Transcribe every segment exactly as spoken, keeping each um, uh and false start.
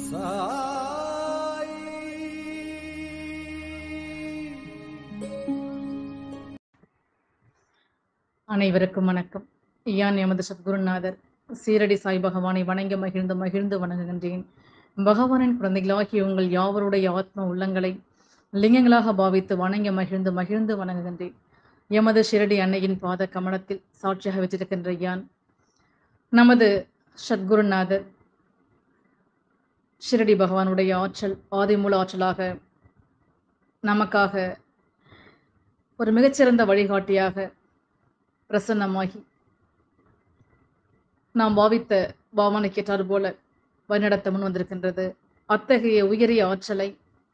சாய். அனைவருக்கும் வணக்கம். யான் எமது சத்குருநாதர் சீரடி சாய் பகவானை வணங்கி மகிழ்ந்து மகிழ்ந்து வணங்குகின்றேன். பகவானின் குழந்தைகளாகிய உங்கள் யாவருடைய ஆத்ம உள்ளங்களை லிங்கங்களாக பாவித்து வணங்கி மகிழ்ந்து மகிழ்ந்து வணங்குகின்றேன். எமது ஷிரடி அன்னையின் பாத கமலத்தில் சாட்சியாக வச்சிருக்கின்ற யான் நமது சத்குருநாதர் ஷிரடி பகவானுடைய ஆற்றல் ஆதிமூல ஆற்றலாக நமக்காக ஒரு மிகச்சிறந்த வழிகாட்டியாக பிரசன்னமாகி நாம் பாவித்த பாவனை கேட்டார் போல வழிநடத்த முன் வந்திருக்கின்றது. அத்தகைய உயரிய ஆற்றலை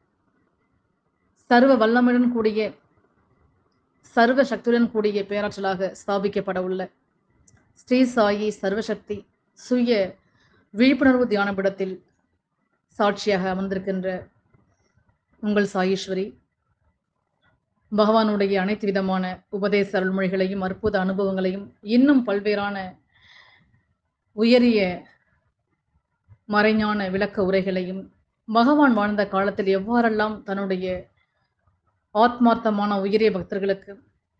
சர்வ வல்லமையுடன் கூடிய சர்வ சக்தியுடன் கூடிய பேராற்றலாக ஸ்தாபிக்கப்பட உள்ள ஸ்ரீ சாயி சர்வசக்தி சுய விழிப்புணர்வு தியானபீடத்தில் சாட்சியாக அமர்ந்திருக்கின்ற உங்கள் சாயீஸ்வரி பகவானுடைய அனைத்து விதமான உபதேச அருள்மொழிகளையும் அற்புத அனுபவங்களையும் இன்னும் பல்வேறான உயரிய மறைஞான விளக்க உரைகளையும் பகவான் வாழ்ந்த காலத்தில் எவ்வாறெல்லாம் தன்னுடைய ஆத்மார்த்தமான உயரிய பக்தர்களுக்கு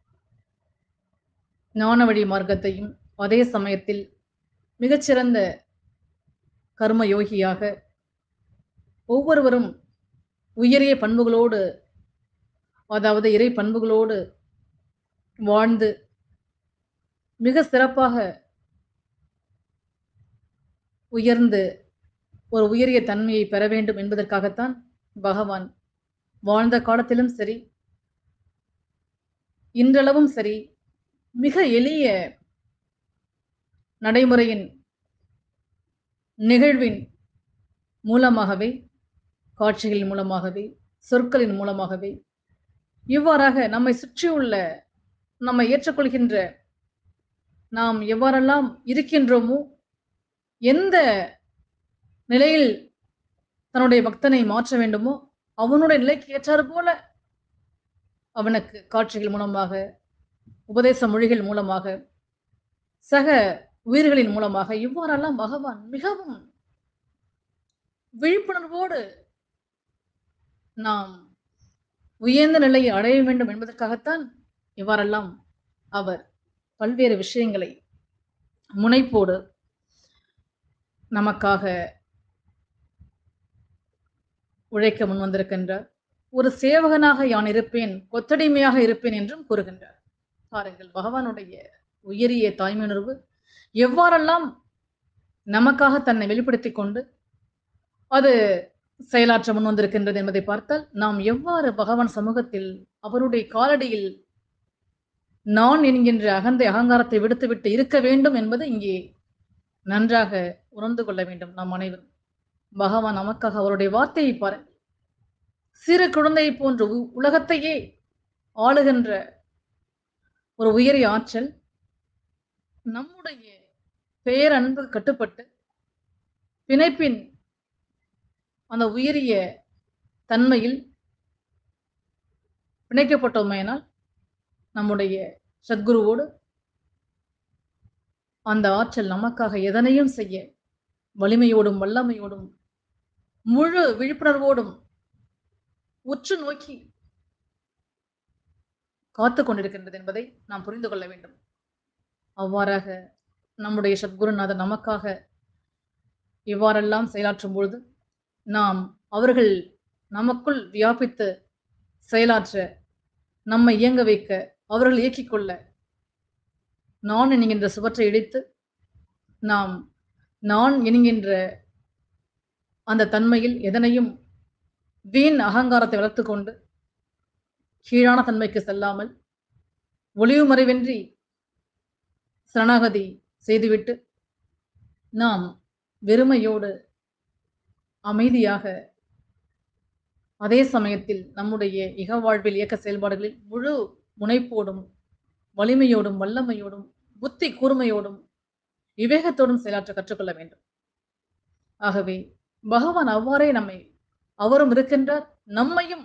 ஞான வழி மார்க்கத்தையும் அதே சமயத்தில் மிகச்சிறந்த கர்ம யோகியாக ஒவ்வொருவரும் உயரிய பண்புகளோடு, அதாவது இறை பண்புகளோடு வாழ்ந்து மிக சிறப்பாக உயர்ந்து ஒரு உயரிய தன்மையை பெற வேண்டும் என்பதற்காகத்தான் பகவான் வாழ்ந்த காலத்திலும் சரி இன்றளவும் சரி மிக எளிய நடைமுறையின் நிகழ்வின் மூலமாகவே, காட்சிகளின் மூலமாகவே, சொற்களின் மூலமாகவே இவ்வாறாக நம்மை சுற்றியுள்ள நம்மை ஏற்றுக்கொள்கின்ற நாம் எவ்வாறெல்லாம் இருக்கின்றோமோ, எந்த நிலையில் தன்னுடைய பக்தனை மாற்ற வேண்டுமோ அவனுடைய நிலைக்கு ஏற்றாறு போல அவனுக்கு காட்சிகள் மூலமாக, உபதேச மொழிகள் மூலமாக, சக உயிர்களின் மூலமாக இவ்வாறெல்லாம் பகவான் மிகவும் விழிப்புணர்வோடு நாம் உயர்ந்த நிலையை அடைய வேண்டும் என்பதற்காகத்தான் இவ்வாறெல்லாம் அவர் பல்வேறு விஷயங்களை முனைப்போடு நமக்காக உழைக்க முன் வந்திருக்கின்றார். ஒரு சேவகனாக யான் இருப்பேன், கொத்தடிமையாக இருப்பேன் என்றும் கூறுகின்றார். பாருங்கள், பகவானுடைய உயரிய தாய்மையுணர்வு எவ்வாறெல்லாம் நமக்காக தன்னை வெளிப்படுத்திக் கொண்டு அது செயலாற்ற முன் வந்திருக்கின்றது என்பதை பார்த்தால் நாம் எவ்வாறு பகவான் சமூகத்தில் அவருடைய காலடியில் நான் என்கின்ற அகந்தை அகங்காரத்தை விடுத்துவிட்டு இருக்க வேண்டும் என்பது இங்கே நன்றாக உணர்ந்து கொள்ள வேண்டும். நாம் அனைவரும் பகவான் நமக்காக அவருடைய வார்த்தையை பாருங்கள். சிறு குழந்தையை போன்ற உலகத்தையே ஆளுகின்ற ஒரு உயரிய ஆற்றல் நம்முடைய பேரன்பு கட்டுப்பட்டு பிணைப்பின் அந்த உயரிய தன்மையில் பிணைக்கப்பட்டோமையினால் நம்முடைய சத்குருவோடு அந்த ஆற்றல் நமக்காக எதனையும் செய்ய வலிமையோடும் வல்லமையோடும் முழு விழிப்புணர்வோடும் உற்று நோக்கி காத்து கொண்டிருக்கின்றது என்பதை நாம் புரிந்து கொள்ள வேண்டும். அவ்வாறாக நம்முடைய சத்குருநாதர் நமக்காக இவ்வாறெல்லாம் செயலாற்றும் பொழுது நாம் அவர்கள் நமக்குள் வியாபித்து செயலாற்ற, நம்மை இயங்க வைக்க, அவர்கள் இயக்கிக் கொள்ள நான் என்கின்ற சுவற்றை இடித்து நாம் நான் என்கின்ற அந்த தன்மையில் எதனையும் வீண் அகங்காரத்தை வளர்த்து கொண்டு கீழான தன்மைக்கு செல்லாமல் ஒளிவு மறைவின்றி சரணாகதி செய்துவிட்டு நாம் வெறுமையோடு அமைதியாக அதே சமயத்தில் நம்முடைய இக வாழ்வில் இயக்க செயல்பாடுகளில் முழு முனைப்போடும் வலிமையோடும் வல்லமையோடும் புத்தி கூர்மையோடும் விவேகத்தோடும் செயலாற்ற கற்றுக்கொள்ள வேண்டும். ஆகவே பகவான் அவ்வாறே நம்மை அவரும் இருக்கின்றார், நம்மையும்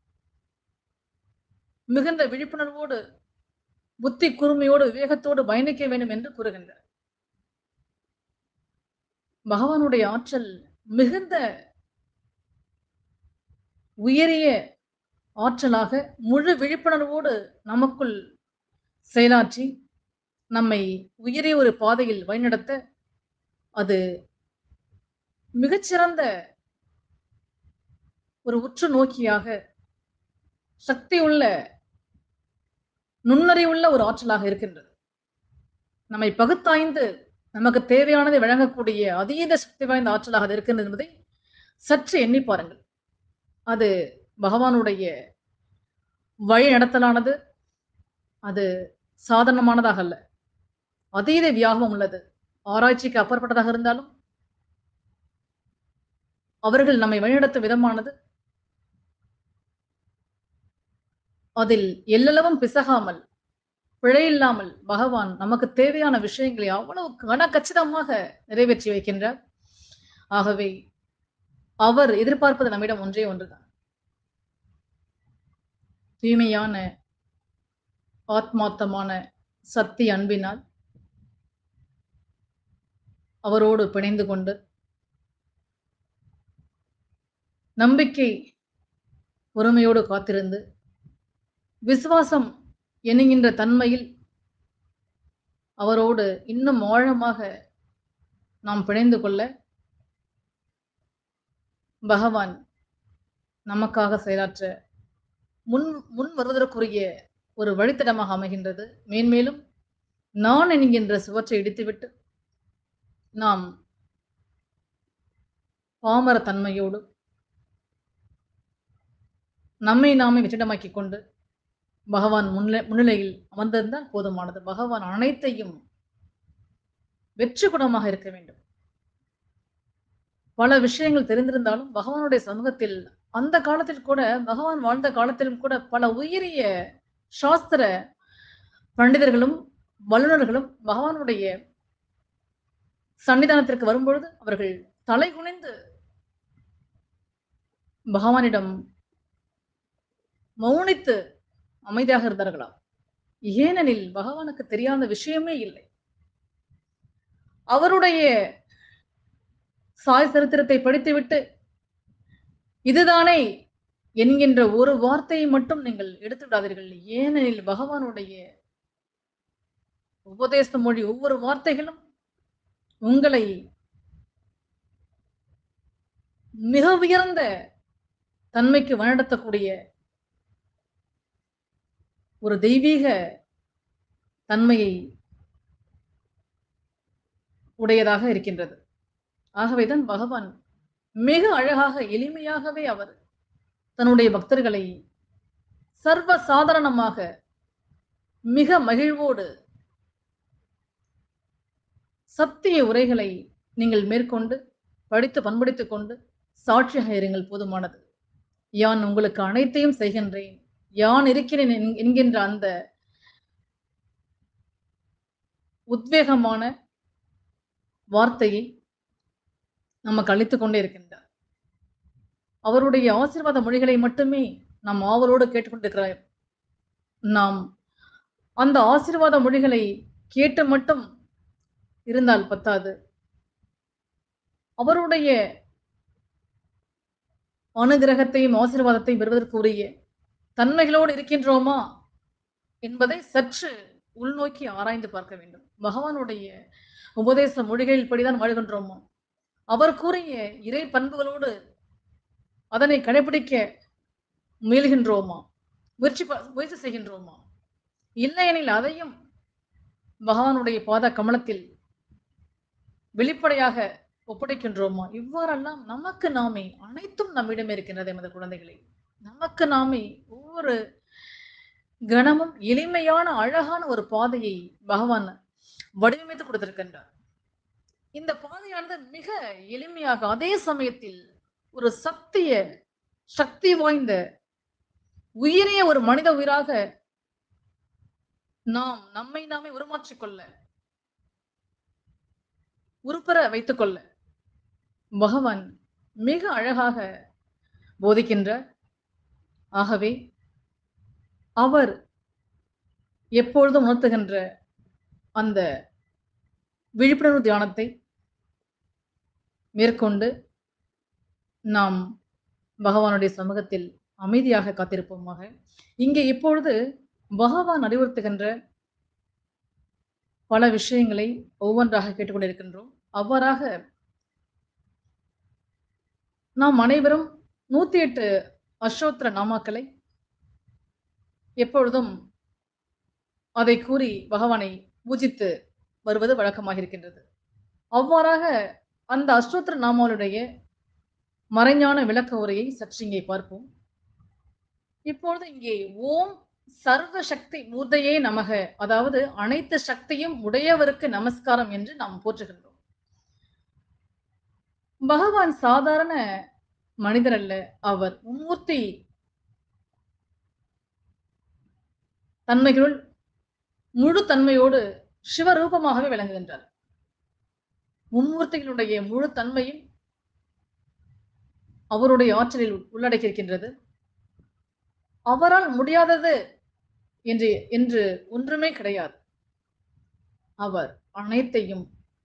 மிகுந்த விழிப்புணர்வோடு புத்தி கூர்மையோடு விவேகத்தோடு பயணிக்க வேண்டும் என்று கூறுகின்றார். பகவானுடைய ஆற்றல் மிகுந்த உயரிய ஆற்றலாக முழு விழிப்புணர்வோடு நமக்குள் செயலாற்றி நம்மை உயரிய ஒரு பாதையில் வழிநடத்த அது மிகச்சிறந்த ஒரு உற்று நோக்கியாக சக்தியுள்ள நுண்ணறிவுள்ள ஒரு ஆற்றலாக இருக்கின்றது. நம்மை பகுத்தாய்ந்து நமக்கு தேவையானதை வழங்கக்கூடிய அதீத சக்தி வாய்ந்த ஆற்றலாக அது இருக்கின்றது என்பதை சற்று எண்ணி பாருங்கள். அது பகவானுடைய வழி நடத்தலானது அது சாதாரணமானதாக அல்ல. அதீத வியாபம் உள்ளது. ஆராய்ச்சிக்கு அப்பாற்பட்டதாக இருந்தாலும் அவர்கள் நம்மை வழிநடத்தும் விதமானது அதில் எல்லளவும் பிசகாமல் பிழையில்லாமல் பகவான் நமக்கு தேவையான விஷயங்களை அவ்வளவு கனகச்சிதமாக நிறைவேற்றி வைக்கின்றார். ஆகவே அவர் எதிர்பார்ப்பது நம்மிடம் ஒன்றே ஒன்றுதான். தூய்மையான ஆத்மார்த்தமான சக்தி அன்பினால் அவரோடு பிணைந்து கொண்டு நம்பிக்கை பொறுமையோடு காத்திருந்து விசுவாசம் என்கின்ற தன்மையில் அவரோடு இன்னும் ஆழமாக நாம் பிணைந்து கொள்ள பகவான் நமக்காக செயலாற்ற முன் முன் வருவதற்குரிய ஒரு வழித்தடமாக அமைகின்றது. மேன்மேலும் நான் என்கின்ற சுவற்றை இடித்துவிட்டு நாம் பாமர தன்மையோடு நம்மை நாமே வெற்றிடமாக்கிக் கொண்டு பகவான் முன்னிலை முன்னிலையில் அமர்ந்திருந்தால் போதுமானது. பகவான் அனைத்தையும் வெற்றி குணமாக இருக்க வேண்டும். பல விஷயங்கள் தெரிந்திருந்தாலும் பகவானுடைய சமூகத்தில் அந்த காலத்தில் கூட பகவான் வாழ்ந்த காலத்திலும் கூட பல உயரிய சாஸ்திர பண்டிதர்களும் வல்லுநர்களும் பகவானுடைய சன்னிதானத்திற்கு வரும்பொழுது அவர்கள் தலை குனிந்து பகவானிடம் மௌனித்து அமைதியாக இருந்தார்களாம். ஏனெனில் பகவானுக்கு தெரியாத விஷயமே இல்லை. அவருடைய சாய் சரித்திரத்தை படித்துவிட்டு இதுதானே என்கின்ற ஒரு வார்த்தையை மட்டும் நீங்கள் எடுத்து விடாதீர்கள். ஏனெனில் பகவானுடைய உபதேச மொழி ஒவ்வொரு வார்த்தைகளும் உங்களை மிக உயர்ந்த தன்மைக்கு வழிநடத்தக்கூடிய ஒரு தெய்வீக தன்மையை உடையதாக இருக்கின்றது. ஆகவேதான் பகவான் மிக அழகாக எளிமையாகவே அவர் தன்னுடைய பக்தர்களை சர்வ சாதாரணமாக மிக மகிழ்வோடு சத்திய உரைகளை நீங்கள் மேற்கொண்டு படித்து பண்படுத்திக் கொண்டு சாட்சியாக இருங்கள், போதுமானது. யான் உங்களுக்கு அனைத்தையும் செய்கின்றேன், யான் இருக்கிறேன் என்கின்ற அந்த உத்வேகமான வார்த்தையை நமக்கு அளித்துக் கொண்டே இருக்கின்றார். அவருடைய ஆசீர்வாத மொழிகளை மட்டுமே நாம் ஆவலோடு கேட்டுக்கொண்டிருக்கிறார். நாம் அந்த ஆசீர்வாத மொழிகளை கேட்டு மட்டும் இருந்தால் பத்தாது. அவருடைய அனுகிரகத்தையும் ஆசீர்வாதத்தையும் பெறுவதற்குரிய தன்மைகளோடு இருக்கின்றோமா என்பதை சற்று உள்நோக்கி ஆராய்ந்து பார்க்க வேண்டும். பகவானுடைய உபதேச மொழிகளில் படிதான் வாழ்கின்றோமா? அவர் கூறிய இறை பண்புகளோடு அதனை கடைபிடிக்க முயல்கின்றோமா? முயற்சி முயற்சி செய்கின்றோமா? இல்லையெனில் அதையும் பகவானுடைய பாத கமலத்தில் வெளிப்படையாக ஒப்படைக்கின்றோமா? இவ்வாறெல்லாம் நமக்கு நாமே அனைத்தும் நம்மிடம் இருக்கின்றது. எமது குழந்தைகளை நமக்கு நாமே ஒவ்வொரு கணமும் எளிமையான அழகான ஒரு பாதையை பகவான் வடிவமைத்து கொடுத்திருக்கின்றார். இந்த பாதையானது மிக எளிமையாக அதே சமயத்தில் ஒரு சக்திய சக்தி வாய்ந்த உயிரிய ஒரு மனித உயிராக நாம் நம்மை நாமே உருமாற்றிக் கொள்ள உருப்பெற வைத்துக் கொள்ள பகவான் மிக அழகாக போதிக்கின்றார். ஆகவே அவர் எப்பொழுதும் உணர்த்துகின்ற அந்த விழிப்புணர்வு தியானத்தை மேற்கொண்டு நாம் பகவானுடைய சமூகத்தில் அமைதியாக காத்திருப்போமாக. இங்கே இப்பொழுது பகவான் அறிவுறுத்துகின்ற பல விஷயங்களை ஒவ்வொன்றாக கேட்டுக்கொண்டிருக்கின்றோம். அவ்வாறாக நாம் அனைவரும் நூத்தி எட்டு அஷ்டோத்திர நாமாக்களை எப்பொழுதும் அதை கூறி பகவானை பூஜித்து வருவது வழக்கமாக இருக்கின்றது. அவ்வாறாக அந்த அஷ்டோத்திர நாமாவுடைய மறைஞான விளக்க உரையை சற்று இங்கே பார்ப்போம். இப்பொழுது இங்கே ஓம் சர்வ சக்தி மூர்த்தையே நமக, அதாவது அனைத்து சக்தியும் உடையவருக்கு நமஸ்காரம் என்று நாம் போற்றுகின்றோம். பகவான் சாதாரண மனிதர் அல்ல, அவர் மும்மூர்த்தி தன்மைகளுள் முழு தன்மையோடு சிவரூபமாகவே விளங்குகின்றார். மும்மூர்த்திகளுடைய முழு தன்மையும் அவருடைய ஆற்றலில் உள்ளடக்கியிருக்கின்றது. அவரால் முடியாதது என்று என்று ஒன்றுமே கிடையாது. அவர் அனைத்தையும்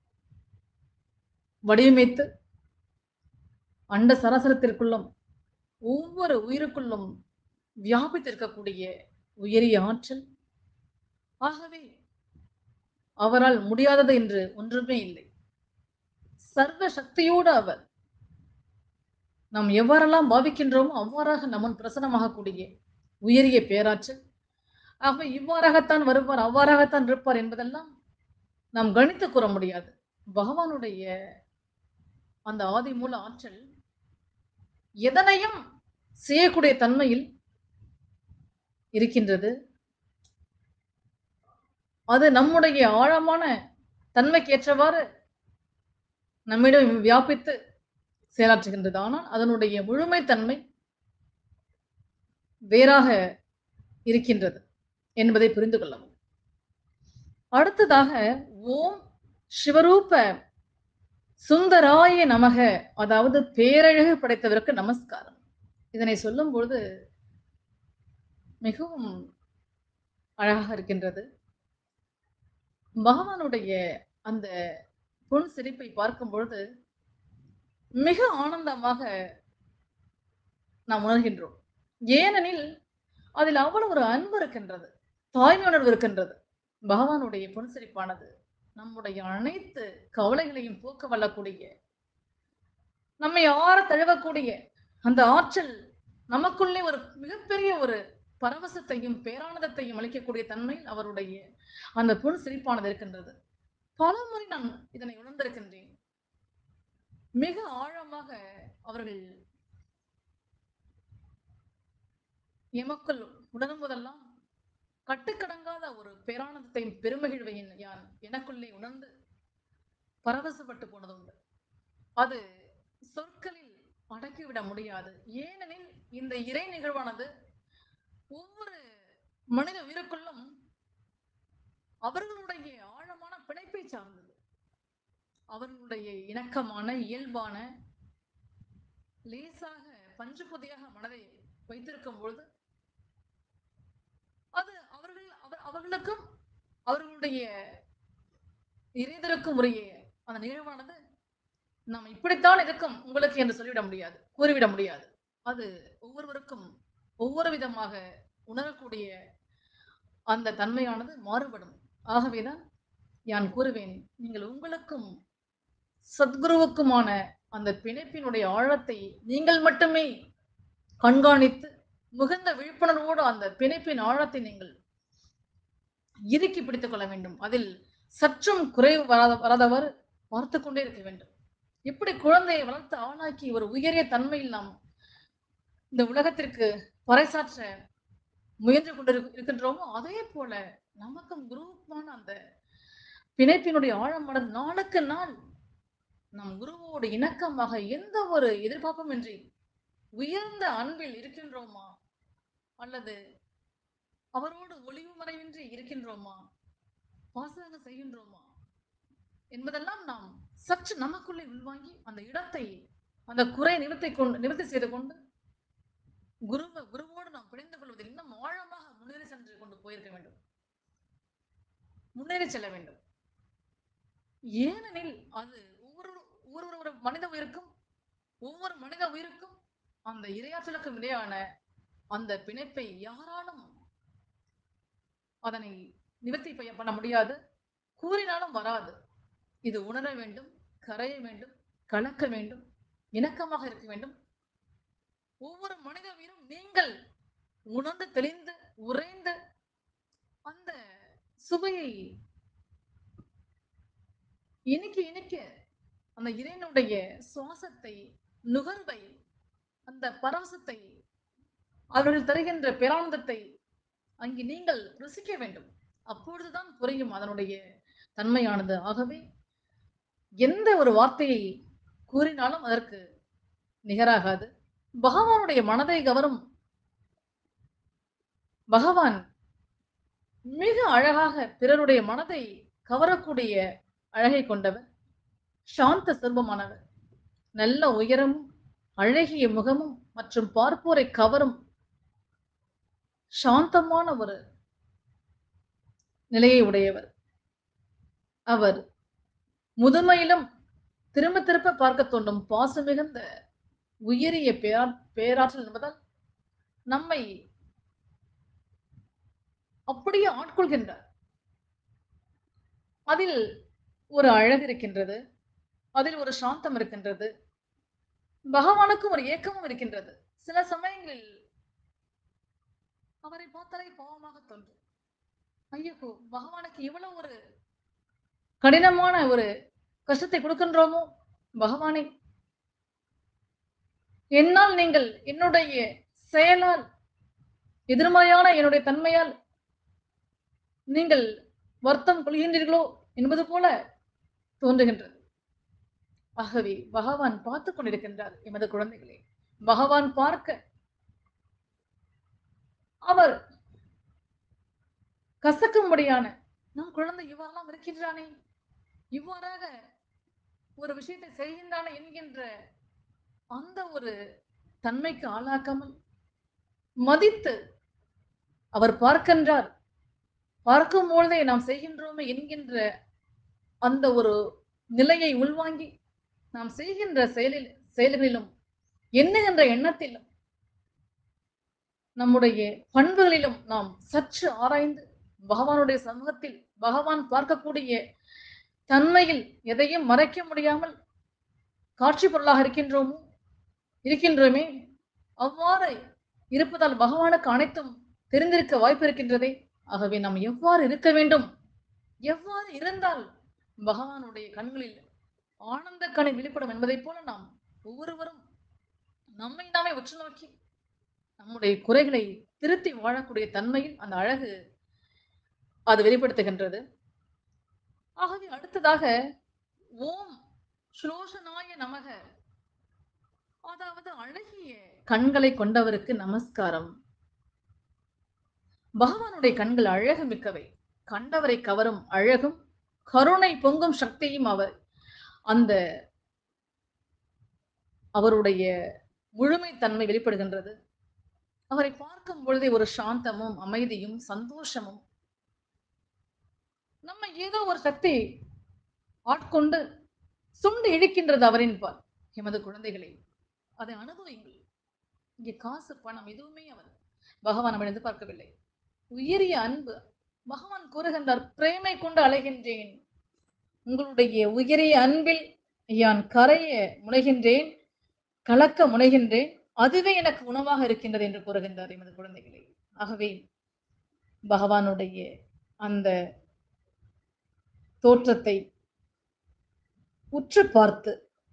வடிவமைத்து அண்ட சராசரத்திற்குள்ளும் ஒவ்வொரு உயிருக்குள்ளும் வியாபித்திருக்கக்கூடிய உயரிய ஆற்றல். ஆகவே அவரால் முடியாதது என்று ஒன்றுமே இல்லை. சர்வ சக்தியோடு அவர் நாம் எவ்வாறெல்லாம் பாவிக்கின்றோமோ அவ்வாறாக நம்மன் பிரசனமாகக்கூடிய உயரிய பேராற்றல். ஆகவே இவ்வாறாகத்தான் வருவார், அவ்வாறாகத்தான் இருப்பார் என்பதெல்லாம் நாம் கணித்து கூற முடியாது. பகவானுடைய அந்த ஆதி மூல ஆற்றல் எதனையும் செய்யக்கூடிய தன்மையில் இருக்கின்றது. அது நம்முடைய ஆழமான தன்மைக்கு ஏற்றவாறு நம்மிடம் வியாபித்து செயலாற்றுகின்றது. ஆனால் அதனுடைய முழுமை தன்மை வேறாக இருக்கின்றது என்பதை புரிந்து கொள்ளவும். அடுத்ததாக ஓம் சிவரூப சுந்தராய நமக, அதாவது பேரழகு படைத்தவருக்கு நமஸ்காரம். இதனை சொல்லும் பொழுது மிகவும் அழகாக இருக்கின்றது. பகவானுடைய அந்த பொன் சிரிப்பை பார்க்கும் பொழுது மிக ஆனந்தமாக நாம் உணர்கின்றோம். ஏனெனில் அதில் அவ்வளவு ஒரு அன்பு இருக்கின்றது, தாய்மை உணர்வு இருக்கின்றது. பகவானுடைய பொன் சிரிப்பானது நம்முடைய அனைத்து கவலைகளையும் போக்க வல்லக்கூடிய, நம்மை ஆற தழுவக்கூடிய அந்த ஆற்றல் நமக்குள்ளே ஒரு மிகப்பெரிய ஒரு பரவசத்தையும் பேரானந்தத்தையும் அளிக்கக்கூடிய தன்மையில் அவருடைய அந்த பொன் சிரிப்பானது இருக்கின்றது. பல முறை நான் இதனை உணர்ந்திருக்கின்றேன். மிக ஆழமாக அவர்கள் எமக்குள் உணரும் போதெல்லாம் கட்டுக்கடங்காத ஒரு பேரானந்தத்தையும் பெருமகிழ்வையும் யான் எனக்குள்ளே உணர்ந்து பரவசப்பட்டு போனதுண்டு. அது சொற்களில் அடக்கிவிட முடியாது. ஏனெனில் இந்த இறை நிகழ்வானது ஒவ்வொரு மனித உயிருக்குள்ளும் அவர்களுடைய ஆழமான பிணைப்பை சார்ந்தது. அவர்களுடைய இணக்கமான இயல்பான லேசாக பஞ்சு பொதியாக மனதை வைத்திருக்கும் பொழுது அது அவர்கள் அவர்களுக்கும் அவர்களுடைய இறைதருக்கும் உரிய அந்த நிகழ்வானது நாம் இப்படித்தான் இருக்கும் உங்களுக்கு என்று சொல்லிவிட முடியாது, கூறிவிட முடியாது. அது ஒவ்வொருவருக்கும் ஒவ்வொரு விதமாக உணரக்கூடிய அந்த தன்மையானது மாறுபடும். ஆகவேதான் யான் கூறுவேன், நீங்கள் உங்களுக்கும் சத்குருவுக்குமான அந்த பிணைப்பினுடைய ஆழத்தை நீங்கள் மட்டுமே கண்காணித்து மிகுந்த விழிப்புணர்வோடு அந்த பிணைப்பின் ஆழத்தை நீங்கள் இறுக்கி பிடித்துக் கொள்ள வேண்டும். அதில் சற்றும் குறைவு வராத வராதவாறு பார்த்து கொண்டே இருக்க வேண்டும். எப்படி குழந்தையை வளர்த்து ஆளாக்கி ஒரு உயரிய தன்மையில் நாம் இந்த உலகத்திற்கு பறைசாற்ற முயன்று கொண்டு இருக்கின்றோமோ அதே போல நமக்கும் குருவுக்குமான அந்த பிணைப்பினுடைய ஆழமானது நாளுக்கு நாள் நம் குருவோடு இணக்கமாக எந்த ஒரு எதிர்பார்ப்பும் இன்றி உயர்ந்த அன்பில் இருக்கின்றோமா, அல்லது அவரோடு ஒளிவு மறைவின்றி இருக்கின்றோமா, பாசக செய்கின்றோமா என்பதெல்லாம் நாம் சற்று நமக்குள்ளே உள்வாங்கி அந்த இடத்தை அந்த குறை நிவர்த்தி கொண்டு நிவர்த்தி செய்து கொண்டு குருவ குருவோடு நாம் பிணைந்து கொள்வதில் இன்னும் ஆழமாக முன்னேறி சென்று கொண்டு போயிருக்க வேண்டும், முன்னேறி செல்ல வேண்டும். ஏனெனில் அது ஒவ்வொரு ஒவ்வொரு ஒரு மனித உயிருக்கும் ஒவ்வொரு மனித உயிருக்கும் அந்த இரையாற்றலுக்கும் இடையான அந்த பிணைப்பை யாராலும் அதனை நிவர்த்தி பண்ண முடியாது. கூறினாலும் வராது. இது உணர வேண்டும், கரைய வேண்டும், கலக்க வேண்டும், இணக்கமாக இருக்க வேண்டும். ஒவ்வொரு மனித உயிரும் நீங்கள் உணர்ந்து தெளிந்து உறைந்து அந்த சுவையை இனிக்க இனிக்க அந்த இறைவனுடைய சுவாசத்தை, நுகர்வை, அந்த பரவசத்தை, அவர்கள் தருகின்ற பேரானந்தத்தை அங்கு நீங்கள் ருசிக்க வேண்டும். அப்பொழுதுதான் புரியும் அதனுடைய தன்மையானது. ஆகவே எந்த ஒரு வார்த்தையை கூறினாலும் அதற்கு நிகராகாது. பகவானுடைய மனதை கவரும் பகவான் மிக அழகாக பிறருடைய மனதை கவரக்கூடிய அழகை கொண்டவர். சாந்த சொர்பமானவர். நல்ல உயரமும் அழகிய முகமும் மற்றும் பார்ப்போரை கவரும் சாந்தமான ஒரு நிலையை உடையவர். அவர் முதுமையிலும் திரும்ப திரும்ப பார்க்க தோன்றும் பாசம் மிகுந்த உயரிய பேரா பேராற்றல் என்பதால் நம்மை அப்படியே ஆட்கொள்கின்றார். அதில் ஒரு அழகு இருக்கின்றது, அதில் ஒரு சாந்தம் இருக்கின்றது, பகவானுக்கும் ஒரு ஏக்கமும் இருக்கின்றது. சில சமயங்களில் அவரை பார்த்தாலே பாவமாக தோன்றும். ஐயோ, பகவானுக்கு இவ்வளவு ஒரு கடினமான ஒரு கஷ்டத்தை கொடுக்கின்றோமோ பகவானே, என்னால் நீங்கள் என்னுடைய செயலால் எதிர்மறையான என்னுடைய தன்மையால் நீங்கள் வருத்தம் கொள்கின்றீர்களோ என்பது போல தோன்றுகின்றது. ஆகவே பகவான் பார்த்துக் கொண்டிருக்கின்றார் எமது குழந்தைகளே. பகவான் பார்க்க அவர் கசக்கும்படியான நம் குழந்தை இவ்வாறெல்லாம் இருக்கின்றானே, இவ்வாறாக ஒரு விஷயத்தை செய்கின்றானே என்கின்ற அந்த ஒரு தன்மைக்கு ஆளாக்காமல் மதித்து அவர் பார்க்கின்றார். பார்க்கும் பொழுதே நாம் செய்கின்றோமே என்கின்ற அந்த ஒரு நிலையை உள்வாங்கி நாம் செய்கின்ற செயலில் செயல்களிலும் எண்ணுகின்ற எண்ணத்திலும் நம்முடைய பண்புகளிலும் நாம் சற்று ஆராய்ந்து பகவானுடைய சமூகத்தில் பகவான் பார்க்கக்கூடிய தன்மையில் எதையும் மறைக்க முடியாமல் காட்சி பொருளாக இருக்கின்றோமோ இருக்கின்றோமே, அவ்வாறு இருப்பதால் பகவானுக்கு அனைத்தும் தெரிந்திருக்க வாய்ப்பு இருக்கின்றதே. ஆகவே நாம் எவ்வாறு இருக்க வேண்டும், எவ்வாறு இருந்தால் பகவானுடைய கண்களில் ஆனந்த கணை வெளிப்படும் என்பதை போல நாம் ஒவ்வொருவரும் நம்மை நாமே உற்று நோக்கி நம்முடைய குறைகளை திருத்தி வாழக்கூடிய தன்மையில் அந்த அழகு அது வெளிப்படுத்துகின்றது. ஆகவே அடுத்ததாக ஓம் ஸ்லோஷனாய நமக, அதாவது அழகிய கண்களை கொண்டவருக்கு நமஸ்காரம். பகவானுடைய கண்கள் அழகு மிக்கவை, கண்டவரை கவரும் அழகும் கருணை பொங்கும் சக்தியும் அவர் அந்த அவருடைய முழுமை தன்மை வெளிப்படுகின்றது. அவரை பார்க்கும் பொழுதே ஒரு சாந்தமும் அமைதியும் சந்தோஷமும் நம்ம ஏதோ ஒரு சக்தி ஆட்கொண்டு சுண்டு இழுக்கின்றது அவரின் பால். எமது குழந்தைகளை அதை அனுபவிங்கள். இங்கே காசு பணம் எதுவுமே அவர் பகவான் நம்ம எதிர்பார்க்கவில்லை. உயரிய அன்பு. பகவான் கூறுகின்றார், பிரேமை கொண்டு அழைகின்றேன், உங்களுடைய உயரிய அன்பில் யான் கரைய முனைகின்றேன், கலக்க முனைகின்றேன், அதுவே எனக்கு உணவாக இருக்கின்றது என்று கூறுகின்றார் எமது குழந்தைகளை. ஆகவே பகவானுடைய அந்த தோற்றத்தை உற்று பார்த்து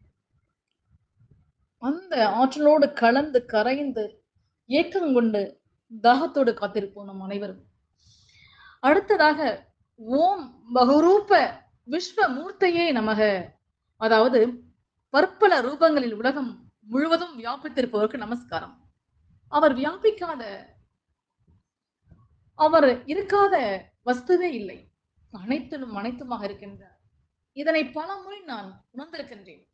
அந்த ஆற்றலோடு கலந்து கரைந்து ஏக்கம் கொண்டு தாகத்தோடு காத்திருப்போம் நம் அனைவரும். அடுத்ததாக ஓம் பகுரூப விஸ்வ மூர்த்தையே நமக, அதாவது பற்பல ரூபங்களில் உலகம் முழுவதும் வியாபித்திருப்பவருக்கு நமஸ்காரம். அவர் வியாபிக்காத, அவர் இருக்காத வஸ்துவே இல்லை, அனைத்திலும் அனைத்துமாக இருக்கின்றார். இதனை பல முறை நான் உணர்ந்திருக்கின்றேன்.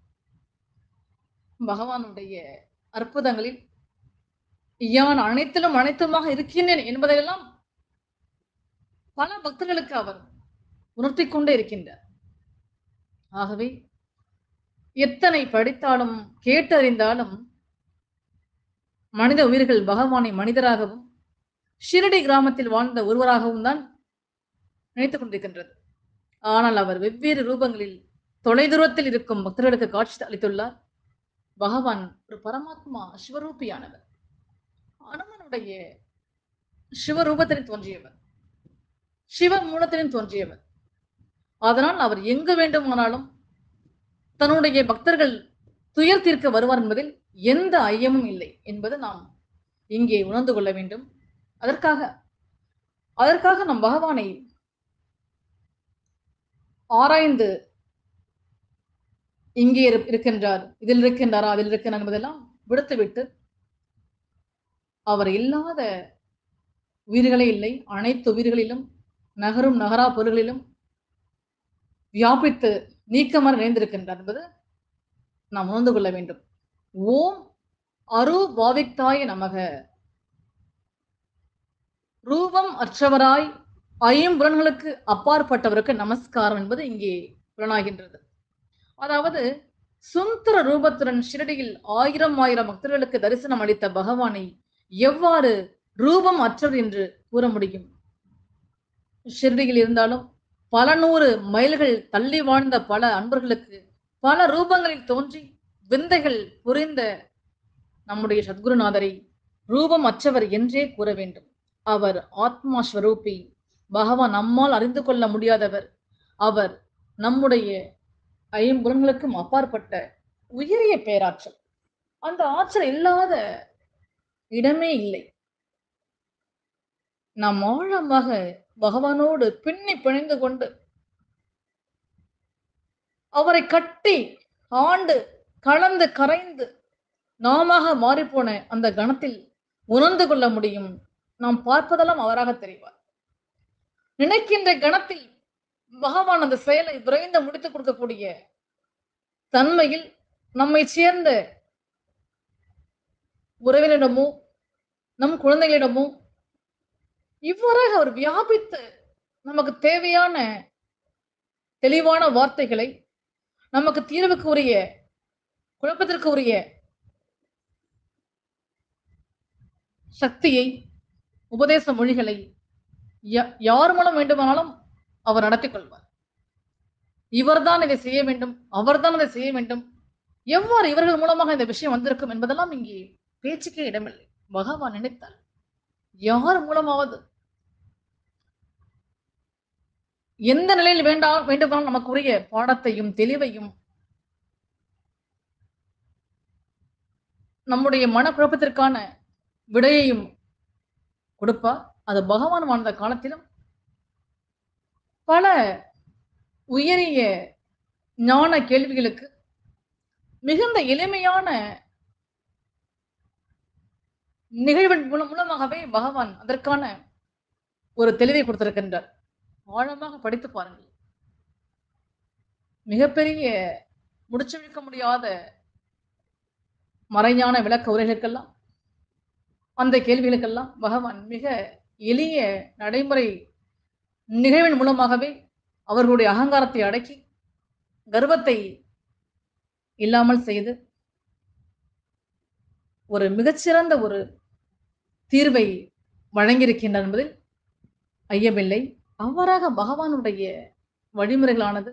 பகவானுடைய அற்புதங்களில் யான் அனைத்திலும் அனைத்துமாக இருக்கின்றேன் என்பதையெல்லாம் பல பக்தர்களுக்கு அவர் உணர்த்தி கொண்டே இருக்கின்றார். ஆகவே எத்தனை படித்தாலும் கேட்டறிந்தாலும் மனித உயிர்கள் பகவானை மனிதராகவும் ஷிரடி கிராமத்தில் வாழ்ந்த ஒருவராகவும் தான் நினைத்துக் கொண்டிருக்கின்றது. ஆனால் அவர் வெவ்வேறு ரூபங்களில் தொலைதூரத்தில் இருக்கும் பக்தர்களுக்கு காட்சி அளித்துள்ளார். பகவான் ஒரு பரமாத்மா சிவரூபியானவர். அனுமனுடைய சிவரூபத்திலும் தோன்றியவர், சிவ மூலத்திலும் தோன்றியவர். அதனால் அவர் எங்கு வேண்டுமானாலும் தன்னுடைய பக்தர்கள் துயர் தீர்க்க வருவார் என்பதில் எந்த ஐயமும் இல்லை என்பது நாம் இங்கே உணர்ந்து கொள்ள வேண்டும். அதற்காக அதற்காக நம் பகவானை ஆராய்ந்து இங்கே இருக்கின்றார், இதில் இருக்கின்றாரா, அதில் இருக்கின்றார் என்பதெல்லாம் விடுத்துவிட்டு, அவர் இல்லாத உயிர்களே இல்லை, அனைத்து உயிர்களிலும் நகரும் நகரா பொருள்களிலும் வியாபித்து நீக்கமர நிறைந்திருக்கின்றார் என்பது நாம் உணர்ந்து கொள்ள வேண்டும். ஓம் அரு பாவித்தாய நமக. ரூபம் அற்றவராய் ஐம்புலன்களுக்கு அப்பாற்பட்டவருக்கு நமஸ்காரம் என்பது இங்கே புலனாகின்றது. அதாவது சுந்தர ரூபத்துடன் ஷிரடியில் ஆயிரம் ஆயிரம் பக்தர்களுக்கு தரிசனம் அளித்த பகவானை எவ்வாறு ரூபம் அற்றவர் என்று கூற முடியும்? ஷிரடியில் இருந்தாலும் பல நூறு மைல்கள் தள்ளி வாழ்ந்த பல அன்பர்களுக்கு பல ரூபங்களில் தோன்றி விந்தைகள் புரிந்த நம்முடைய சத்குருநாதரை ரூபம் அற்றவர் என்றே கூற வேண்டும். அவர் ஆத்மா ஸ்வரூபி. பகவான் நம்மால் அறிந்து கொள்ள முடியாதவர். அவர் நம்முடைய ஐம்புலன்களுக்கும் அப்பாற்பட்ட உயரிய பேராற்றல். அந்த ஆற்றல் இல்லாத இடமே இல்லை. நாம் ஆழமாக பகவானோடு பின்னி பிணைந்து கொண்டு அவரை கட்டி ஆண்டு கலந்து கரைந்து நாமாக மாறிப்போன அந்த கணத்தில் உணர்ந்து கொள்ள முடியும். நாம் பார்ப்பதெல்லாம் அவராக தெரிவார். நினைக்கின்ற கணத்தில் பகவான் அந்த செயலை விரைந்து முடித்துக் கொடுக்கக்கூடிய தன்மையில் நம்மை சேர்ந்த உறவினரிடமோ நம் குழந்தைகளிடமோ இவ்வாறாக அவர் வியாபித்து நமக்கு தேவையான தெளிவான வார்த்தைகளை, நமக்கு தீர்வுக்கு உரிய, குழப்பத்திற்கு உரிய சக்தியை, உபதேச மொழிகளை யார் மூலம் வேண்டுமானாலும் அவர் நடத்திக் கொள்வார். இவர்தான் இதை செய்ய வேண்டும், அவர்தான் அதை செய்ய வேண்டும், எவ்வாறு இவர்கள் மூலமாக இந்த விஷயம் வந்திருக்கும் என்பதெல்லாம் இங்கே பேச்சுக்கே இடமில்லை. பகவான் நினைத்தார் யார் மூலமாவது எந்த நிலையில் வேண்டாம் வேண்டுமானால் நமக்கு உரிய பாடத்தையும் தெளிவையும் நம்முடைய மனக்குழப்பத்திற்கான விடையையும் கொடுப்பார். அது பகவான் வாழ்ந்த காலத்திலும் பல உயரிய ஞான கேள்விகளுக்கு மிகுந்த எளிமையான நிகழ்வின் மூலமாகவே பகவான் அதற்கான ஒரு தெளிவை கொடுத்திருக்கின்றார். ஆழமாக படித்து பாருங்கள். மிகப்பெரிய முடிச்சுவிக்க முடியாத மறைஞான விளக்க உரைகளுக்கெல்லாம், அந்த கேள்விகளுக்கெல்லாம் பகவான் மிக எளிய நடைமுறை நிகழ்வின் மூலமாகவே அவர்களுடைய அகங்காரத்தை அடக்கி கர்வத்தை இல்லாமல் செய்து ஒரு மிகச்சிறந்த ஒரு தீர்வை வழங்கியிருக்கின்றார் என்பதில் ஐயமில்லை. அவ்வாறாக பகவானுடைய வழிமுறைகளானது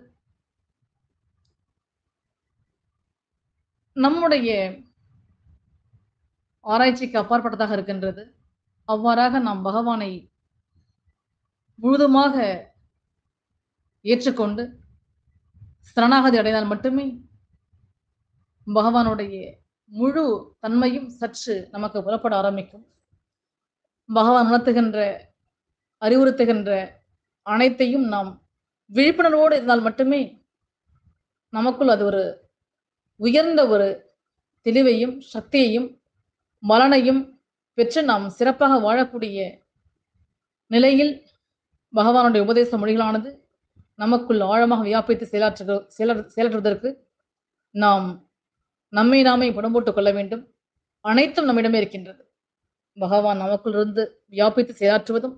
நம்முடைய ஆராய்ச்சிக்கு அப்பாற்பட்டதாக இருக்கின்றது. அவ்வாறாக நாம் பகவானை முழுதுமாக ஏற்றுக்கொண்டு சரணாகதி அடைந்தால் மட்டுமே பகவானுடைய முழு தன்மையும் சற்று நமக்கு புலப்பட ஆரம்பிக்கும். பகவான் உணர்த்துகின்ற, அறிவுறுத்துகின்ற அனைத்தையும் நாம் விழிப்புணர்வோடு இருந்தால் மட்டுமே நமக்குள் அது ஒரு உயர்ந்த ஒரு தெளிவையும் சக்தியையும் பலனையும் பெற்று நாம் சிறப்பாக வாழக்கூடிய நிலையில் பகவானுடைய உபதேச மொழிகளானது நமக்குள் ஆழமாக வியாபித்து செயலாற்று செயலாற்றுவதற்கு நாம் நம்மை நாமே படம் போட்டுக் கொள்ள வேண்டும். அனைத்தும் நம்மிடமே இருக்கின்றது. பகவான் நமக்குள் இருந்து வியாபித்து செயலாற்றுவதும்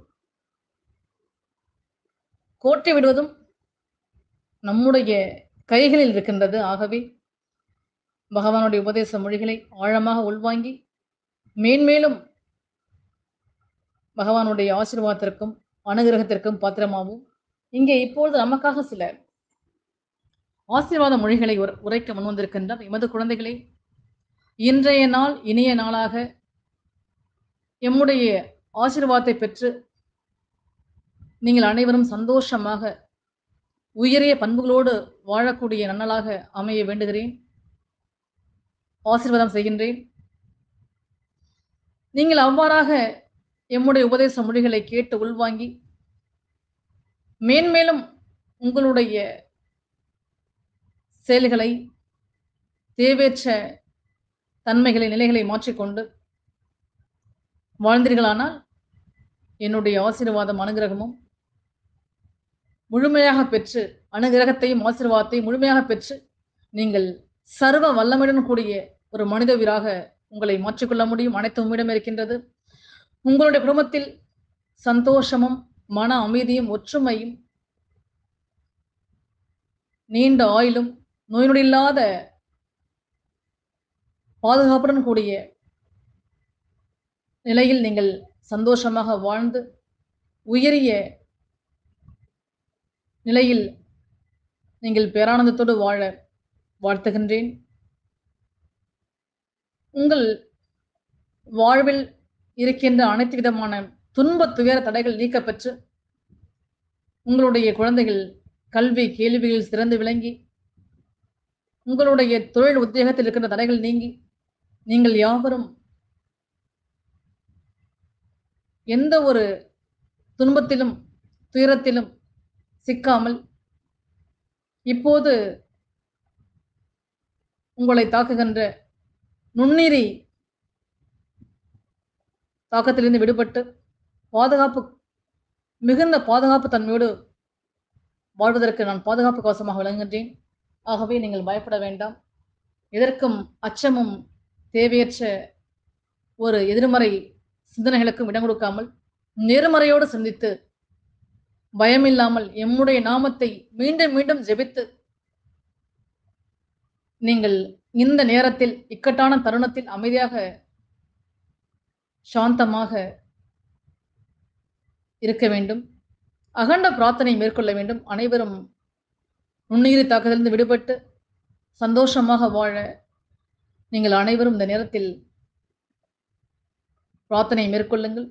கோட்டை விடுவதும் நம்முடைய கைகளில் இருக்கின்றது. ஆகவே பகவானுடைய உபதேச மொழிகளை ஆழமாக உள்வாங்கி மேன்மேலும் பகவானுடைய ஆசீர்வாதத்திற்கும் அனுகிரகத்திற்கும் பாத்திரமாவும். இங்கே இப்பொழுது நமக்காக சில ஆசீர்வாத மொழிகளை உர உரைக்க முன்வந்திருக்கின்றார். எமது குழந்தைகளே, இன்றைய நாள் இனிய நாளாக எம்முடைய ஆசீர்வாதத்தை பெற்று நீங்கள் அனைவரும் சந்தோஷமாக உயரிய பண்புகளோடு வாழக்கூடிய நன்னலாக அமைய வேண்டுகிறேன். ஆசீர்வாதம் செய்கின்றேன். நீங்கள் அவ்வாறாக எம்முடைய உபதேச மொழிகளை கேட்டு உள்வாங்கி மேன்மேலும் உங்களுடைய செயல்களை, தேவையற்ற தன்மைகளை, நிலைகளை மாற்றிக்கொண்டு வாழ்ந்தீர்களானால் என்னுடைய ஆசீர்வாதம் அனுகிரகமும் முழுமையாக பெற்று, அனுகிரகத்தையும் ஆசீர்வாதத்தையும் முழுமையாக பெற்று நீங்கள் சர்வ வல்லமையுடன் கூடிய ஒரு மனித உயிராக உங்களை மாற்றிக்கொள்ள முடியும். அனைத்து உம்மிடம் இருக்கின்றது. உங்களுடைய குடும்பத்தில் சந்தோஷமும் மன அமைதியும் ஒற்றுமையும் நீண்ட ஆயுளும் நோய் நொடி இல்லாத பாதுகாப்புடன் கூடிய நிலையில் நீங்கள் சந்தோஷமாக வாழ்ந்து உயரிய நிலையில் நீங்கள் பேரானந்தத்தோடு வாழ வாழ்த்துகின்றேன். உங்கள் வாழ்வில் இருக்கின்ற அனைத்து விதமான துன்ப துயர தடைகள் நீக்கப்பெற்று உங்களுடைய குழந்தைகள் கல்வி கேள்விகளில் சிறந்து விளங்கி உங்களுடைய தொழில் உத்தியோகத்தில் இருக்கின்ற தடைகள் நீங்கி நீங்கள் யாவரும் எந்த ஒரு துன்பத்திலும் துயரத்திலும் சிக்காமல் இப்போது உங்களை தாக்குகின்ற நுண்ணுயிரி தாக்கத்திலிருந்து விடுபட்டு பாதுகாப்பு மிகுந்த பாதுகாப்பு தன்மையோடு வாழ்வதற்கு நான் பாதுகாப்பு கவசமாக விளங்குகின்றேன். ஆகவே நீங்கள் பயப்பட வேண்டாம். எதற்கும் அச்சமும் தேவையற்ற ஒரு எதிர்மறை சிந்தனைகளுக்கும் இடம் கொடுக்காமல் நேர்மறையோடு சிந்தித்து பயமில்லாமல் எம்முடைய நாமத்தை மீண்டும் மீண்டும் ஜெபித்து நீங்கள் இந்த நேரத்தில் இக்கட்டான தருணத்தில் அமைதியாக சாந்தமாக இருக்க வேண்டும். அகண்ட பிரார்த்தனை மேற்கொள்ள வேண்டும். அனைவரும் நுண்ணுயிரி தாக்குதலிருந்து விடுபட்டு சந்தோஷமாக வாழ நீங்கள் அனைவரும் இந்த நேரத்தில் பிரார்த்தனை மேற்கொள்ளுங்கள்.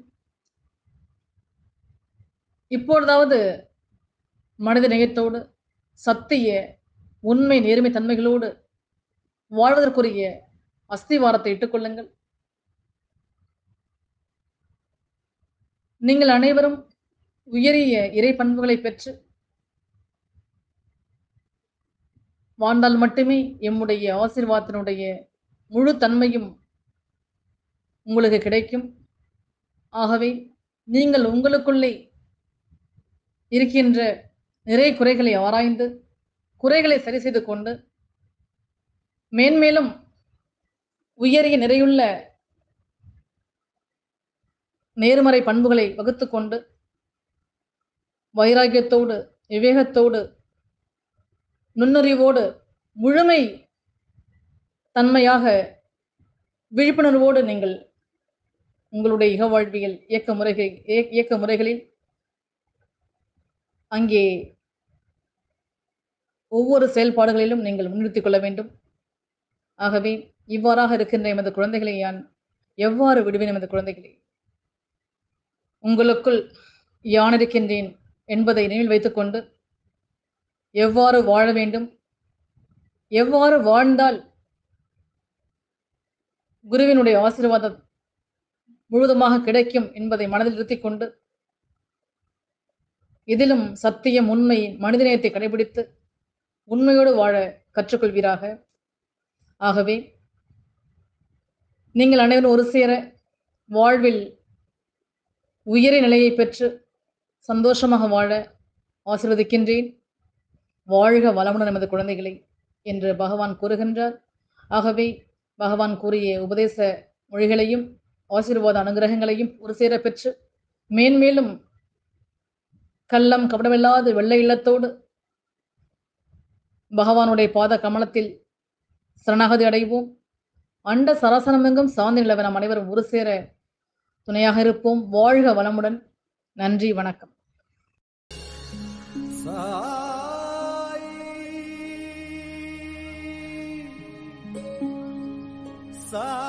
இப்பொழுதாவது மனித நேயத்தோடு சத்திய உண்மை நேர்மை தன்மைகளோடு வாழ்வதற்குரிய அஸ்திவாரத்தை இட்டுக்கொள்ளுங்கள். நீங்கள் அனைவரும் உயரிய இறை பண்புகளை பெற்று வாழ்ந்தால் மட்டுமே எம்முடைய ஆசீர்வாதத்தினுடைய முழு தன்மையும் உங்களுக்கு கிடைக்கும். ஆகவே நீங்கள் உங்களுக்குள்ளே இருக்கின்ற நிறை குறைகளை ஆராய்ந்து குறைகளை சரி செய்து கொண்டு மேன்மேலும் உயரிய நிறையுள்ள நேர்மறை பண்புகளை வகுத்து கொண்டு வைராகியத்தோடு விவேகத்தோடு நுண்ணறிவோடு முழுமை தன்மையாக விழிப்புணர்வோடு நீங்கள் உங்களுடைய இக வாழ்வியல் இயக்க முறைகள் இயக்க முறைகளில் அங்கே ஒவ்வொரு செயல்பாடுகளிலும் நீங்கள் முன்னிறுத்திக் கொள்ள வேண்டும். ஆகவே இவ்வாறாக இருக்கின்ற எமது குழந்தைகளை யான் எவ்வாறு விடுவேன்? எமது குழந்தைகளை உங்களுக்குள் யான் இருக்கின்றேன் என்பதை நினைவில் வைத்துக்கொண்டு எவ்வாறு வாழ வேண்டும், எவ்வாறு வாழ்ந்தால் குருவினுடைய ஆசீர்வாதம் முழுவதுமாக கிடைக்கும் என்பதை மனதில் நிறுத்திக் கொண்டு இதிலும் சத்தியம் உண்மை மனிதநேயத்தை கடைபிடித்து உண்மையோடு வாழ கற்றுக்கொள்வீராக. ஆகவே நீங்கள் அனைவரும் ஒரு சேர வாழ்வில் உயரிய நிலையை பெற்று சந்தோஷமாக வாழ ஆசீர்வதிக்கின்றேன். வாழ்க வளமுடன் நமது குழந்தைகளை என்று பகவான் கூறுகின்றார். ஆகவே பகவான் கூறிய உபதேச மொழிகளையும் ஆசீர்வாத அனுகிரகங்களையும் ஒரு சேர பெற்று மேன்மேலும் கள்ளம் கபடமில்லாத வெள்ளை இல்லத்தோடு பகவானுடைய பாத கமலத்தில் சரணாகதி அடைவோம். அண்ட சராசரமெங்கும் சார்ந்து நிலவ நாம் அனைவரும் ஒரு சேர துணையாக இருப்போம். வாழ்க வளமுடன். நன்றி, வணக்கம். சாய்